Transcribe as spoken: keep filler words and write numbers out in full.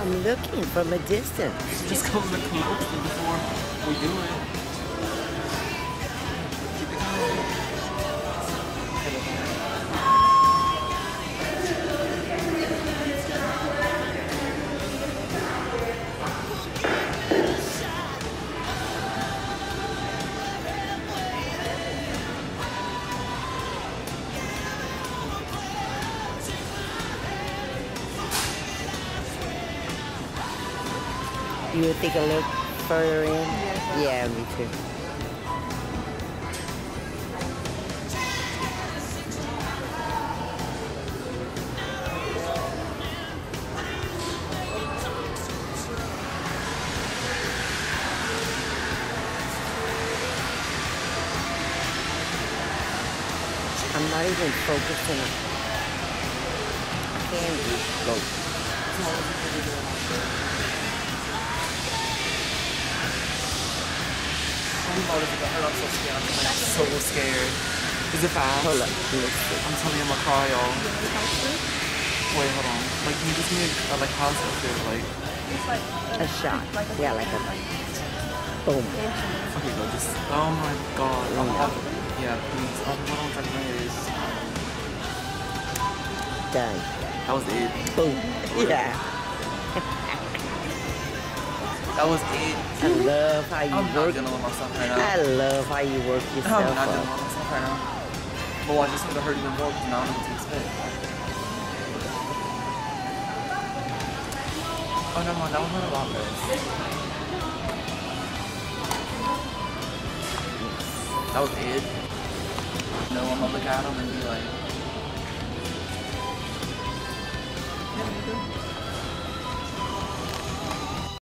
I'm looking from a distance. Just come look closely before we do it. Keep it going. You would think a little further in? Yeah, me too. I'm not even focusing on candy. Go. I'm so scared. I'm like so scared. Is it fast? Hold up. Listen. I'm telling you, I'm gonna cry, y'all. Wait, hold on. Like, can you just make uh, like how's it feel like? A shot. Yeah, like a boom. Okay, go just. Oh my god. I'm off. Yeah, please. Oh, hold on, like my ears. Done. That was it. Boom. Yeah. That was it. I love how you I'm work. not dealing with myself right now. I love how you work I'm yourself not dealing up. with myself right now. But watch, it's gonna hurt even more because now I know what to expect. Oh, never mind. That one hurt a lot less. That was it. No, I'm gonna look at him and be like,